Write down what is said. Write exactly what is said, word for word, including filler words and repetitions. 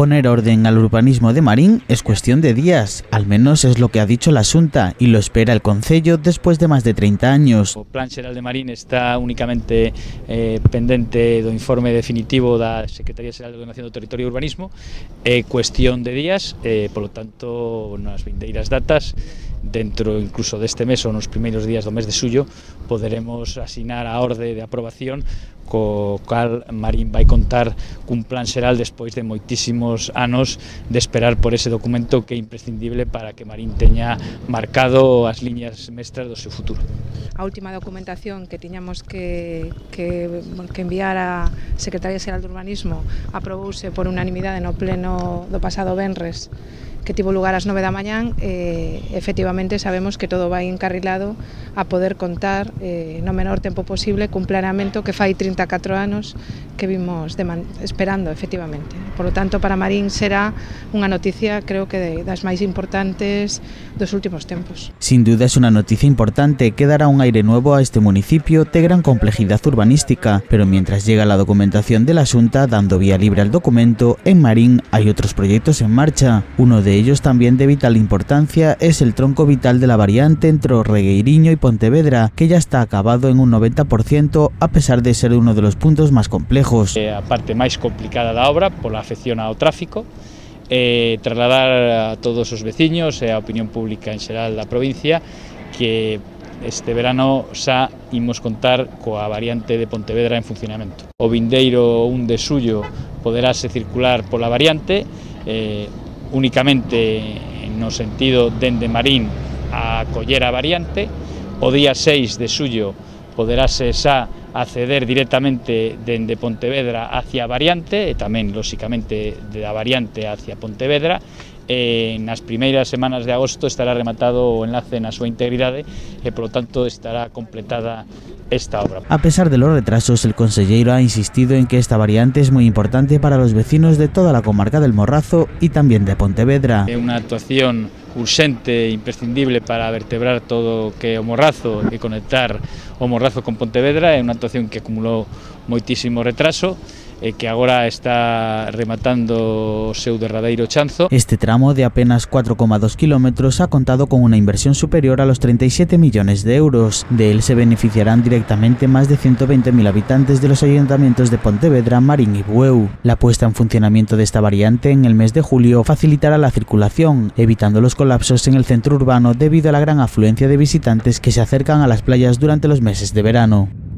Poner orden al urbanismo de Marín es cuestión de días, al menos es lo que ha dicho la Xunta y lo espera el Concello después de más de treinta años. O Plan Xeral de Marín está únicamente eh, pendente do informe definitivo da Secretaría Xeral de Ordenación do Territorio e Urbanismo, é cuestión de días, eh, polo tanto, nas vindeiras datas, dentro incluso deste mes ou nos primeiros días do mes de xullo, poderemos asinar a orde de aprobación co cal Marín vai contar cun plan xeral despois de moitísimos anos de esperar por ese documento que é imprescindible para que Marín teña marcado as liñas mestras do seu futuro. A última documentación que tiñamos que, que, que enviar á Secretaría Xeral de Urbanismo aprobouse por unanimidade no pleno do pasado venres, que tivo lugar ás nove da mañán. E, efectivamente, sabemos que todo vai encarrilado a poder contar eh, no menor tempo posible cun planeamento que fai trinta e catro anos que vimos esperando, efectivamente. Por lo tanto, para Marín será unha noticia, creo que de, das máis importantes dos últimos tempos. Sin duda es una noticia importante que dará un aire nuevo a este municipio de gran complejidad urbanística, pero mientras llega la documentación de la Xunta dando vía libre al documento, en Marín hay otros proyectos en marcha. Uno de ellos, también de vital importancia, es el tronco vital de la variante entre Regueiriño y Pontevedra, que ya está acabado en un noventa por ciento a pesar de ser uno de los puntos más complejos. Eh, a parte máis complicada da obra pola afección ao tráfico, eh, trasladar a todos os veciños e a opinión pública en xeral da provincia que este verano xa imos contar coa variante de Pontevedra en funcionamento. O vindeiro un de xullo poderase circular pola variante, eh, únicamente no sentido dende Marín a coller a variante. O día seis de xullo poderase xa acceder directamente dende Pontevedra hacia a variante e tamén, lóxicamente, da variante hacia Pontevedra. E nas primeiras semanas de agosto estará rematado o enlace na súa integridade e, polo tanto, estará completada esta obra. A pesar de los retrasos, el consejero ha insistido en que esta variante es muy importante para los vecinos de toda la comarca del Morrazo y también de Pontevedra. É unha actuación urxente e imprescindible para vertebrar todo o que é o Morrazo e conectar o Morrazo con Pontevedra. É unha actuación que acumulou moitísimo retraso e que agora está rematando o seu derradeiro chanzo. Este tramo de apenas cuatro coma dos kilómetros ha contado con una inversión superior a los treinta y siete millones de euros. De él se beneficiarán directamente más de ciento veinte mil habitantes de los ayuntamientos de Pontevedra, Marín y Bueu. La puesta en funcionamiento de esta variante en el mes de julio facilitará la circulación, evitando los colapsos en el centro urbano debido a la gran afluencia de visitantes que se acercan a las playas durante los meses de verano.